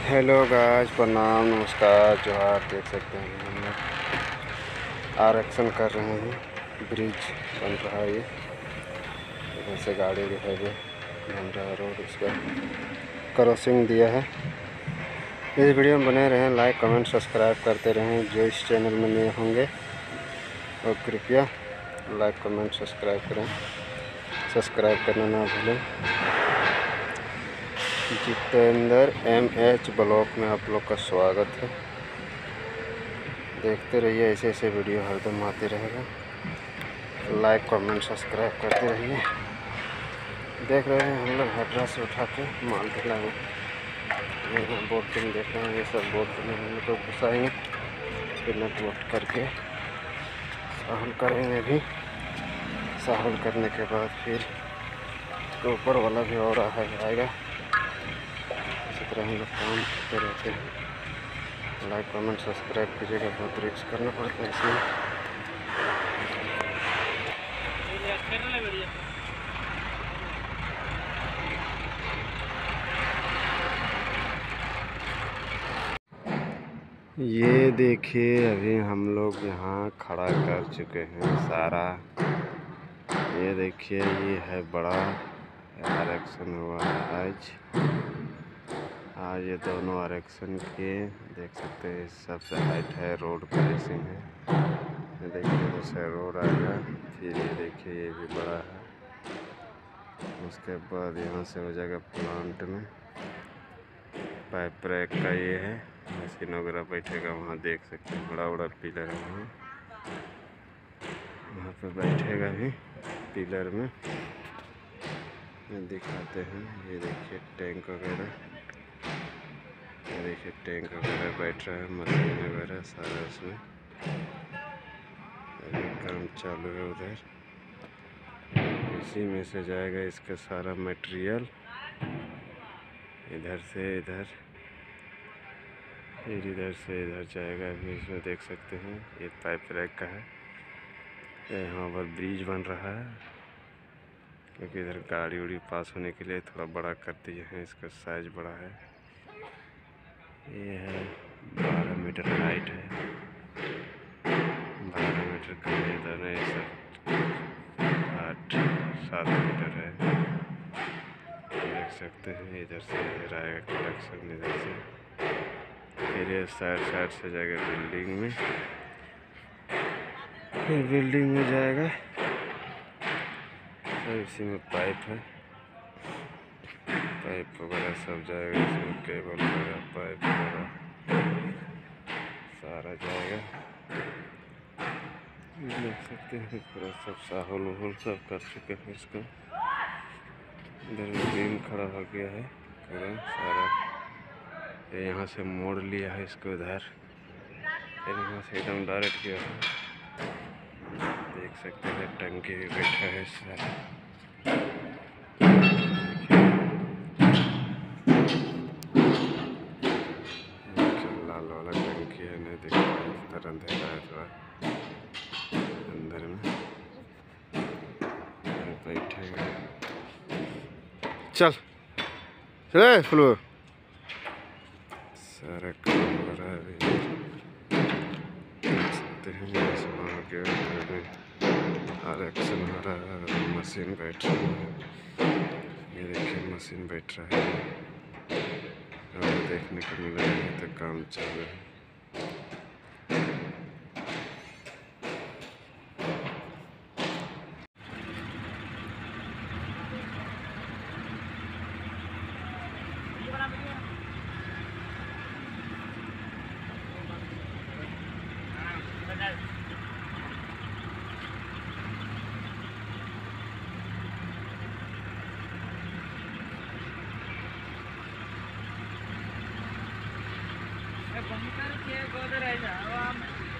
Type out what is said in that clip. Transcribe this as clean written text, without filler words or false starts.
Hello guys, प्रणाम, नमस्कार, जोहार। देख सकते हैं हम लोग आरक्षण कर रहे हैं। ब्रिज बन रहा है। ये इधर से गाड़ी दिखाई दे बन रहा है रोड, उसका क्रॉसिंग दिया है। इस वीडियो में बने रहें, लाइक कमेंट सब्सक्राइब करते रहें। जो इस चैनल में नए होंगे और कृपया लाइक कमेंट सब्सक्राइब करें, सब्सक्राइब करना ना भूलें। जितेंद्र MH ब्लॉग में आप लोग का स्वागत है। देखते रहिए, ऐसे ऐसे वीडियो हरदम आते रहेगा। लाइक कमेंट सब्सक्राइब करते रहिए। देख रहे हैं हम लोग हेड्रा से उठा के माल ढिला में बोटिंग देख रहे हैं। ये सब बोट में हम लोग को घुसाएंगे, फिर नट बोट करके साहल करेंगे। भी साहल करने के बाद फिर तो ऊपर वाला भी और आएगा। इसी तरह हम लोग काम करते रहते हैं। लाइक कमेंट सब्सक्राइब कीजिएगा। बहुत रिस्क करना पड़ता है इसमें। ये देखिए, अभी हम लोग यहाँ खड़ा कर चुके हैं सारा। ये देखिए, ये है बड़ा आरक्षण हुआ है आज ये दोनों आरक्षण के देख सकते हैं। सबसे हाइट है, रोड क्रॉसिंग है। ये देखिए, दूसरा रोड आएगा। फिर ये देखिए, ये भी बड़ा है। उसके बाद यहाँ से हो जाएगा प्लांट में पाइप रैक का। ये है मशीन वगैरह बैठेगा वहाँ। देख सकते हैं बड़ा बड़ा पिलर है वहाँ पे बैठेगा भी पिलर में। दिखाते हैं। ये देखिए टैंक वगैरह, ये देखिए टैंक वगैरह बैठ रहा है, मशीन वगैरह सारा उसमें अभी काम चालू है। उधर इसी में से जाएगा इसका सारा मटेरियल, इधर से इधर, फिर इधर से इधर जाएगा। अभी इसमें देख सकते हैं ये पाइप रैक का है। यहाँ पर ब्रिज बन रहा है, क्योंकि इधर गाड़ी उड़ी पास होने के लिए थोड़ा बड़ा कर दिए हैं। इसका साइज बड़ा है। ये है 12 मीटर हाइट है, 12 मीटर का। इधर है सब 8-7 मीटर है। देख सकते हैं इधर से इधर आएगा कनेक्शन, इधर से फिर ये साइड से जाएगा बिल्डिंग में, फिर बिल्डिंग में जाएगा। इसी में पाइप है, पाइप वगैरह सब जाएगा। इसमें केबल वगैरह, पाइप वगैरह सारा जाएगा। देख सकते हैं पूरा सब साहुल वहुल सब कर चुके हैं इसको। इधर बीम खड़ा हो गया है पूरा सारा। ये यहाँ से मोड़ लिया है इसको इधर, फिर यहाँ से एकदम डायरेक्ट किया है। देख सकते हैं टंकी भी बैठा है सारा। लाल वाला टंकी है, नहीं दिख रहा है, तरह अंधेरा है थोड़ा अंदर में। बैठेगा, चल चले फ्लो। सारा काम हो रहा है अभी। देख सकते हैं आसमान के ऊपर में आरक्षण हो रहा है और मशीन बैठ रहा है। ये देखिए मशीन बैठ रहा है और देखने को मिल रहा है। तो काम चालू है। बंकर के गोदर है ना।